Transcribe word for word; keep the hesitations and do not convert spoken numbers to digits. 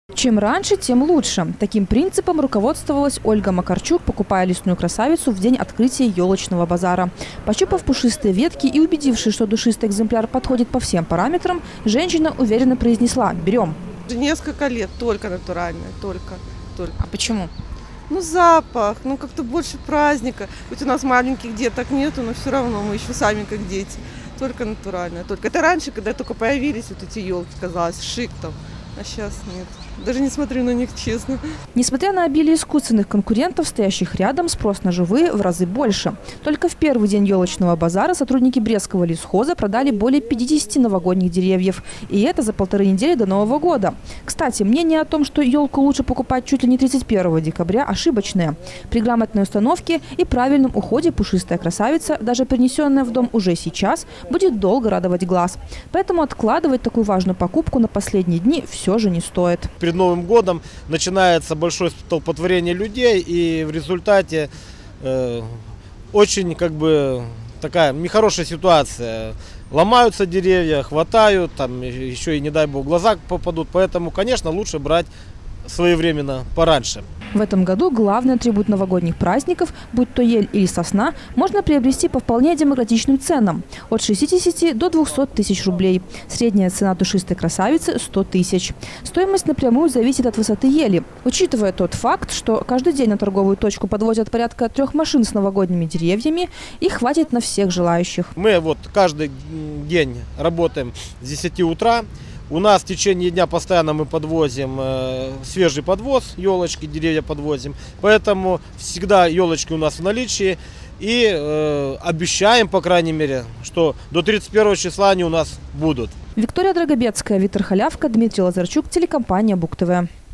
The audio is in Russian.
Чем раньше, тем лучше. Таким принципом руководствовалась Ольга Макарчук, покупая лесную красавицу в день открытия елочного базара. Пощупав пушистые ветки и убедившись, что душистый экземпляр подходит по всем параметрам, женщина уверенно произнесла: «Берем». Несколько лет только натуральная, только, только. А почему? Ну, запах, ну, как-то больше праздника. Хоть у нас маленьких деток нету, но все равно мы еще сами как дети. Только натуральная, только. Это раньше, когда только появились вот эти елки, казалось, шик там. А сейчас нет. Даже не смотрю на них, честно. Несмотря на обилие искусственных конкурентов, стоящих рядом, спрос на живые в разы больше. Только в первый день елочного базара сотрудники Брестского лесхоза продали более пятидесяти новогодних деревьев. И это за полторы недели до Нового года. Кстати, мнение о том, что елку лучше покупать чуть ли не тридцать первого декабря, ошибочное. При грамотной установке и правильном уходе пушистая красавица, даже принесенная в дом уже сейчас, будет долго радовать глаз. Поэтому откладывать такую важную покупку на последние дни все же не стоит. Перед Новым годом начинается большое столпотворение людей, и в результате э, очень как бы такая нехорошая ситуация. Ломаются деревья, хватают, там еще и, не дай бог, глаза попадут. Поэтому, конечно, лучше брать своевременно, пораньше. В этом году главный атрибут новогодних праздников, будь то ель или сосна, можно приобрести по вполне демократичным ценам – от шестидесяти до двухсот тысяч рублей. Средняя цена душистой красавицы – сто тысяч. Стоимость напрямую зависит от высоты ели. Учитывая тот факт, что каждый день на торговую точку подвозят порядка трех машин с новогодними деревьями, их хватит на всех желающих. Мы вот каждый день работаем с десяти утра. У нас в течение дня постоянно мы подвозим э, свежий подвоз, елочки, деревья подвозим. Поэтому всегда елочки у нас в наличии. И э, обещаем, по крайней мере, что до тридцать первого числа они у нас будут. Виктория Драгобецкая, Виктор Халявка, Дмитрий Лазарчук, телекомпания Буг-ТВ.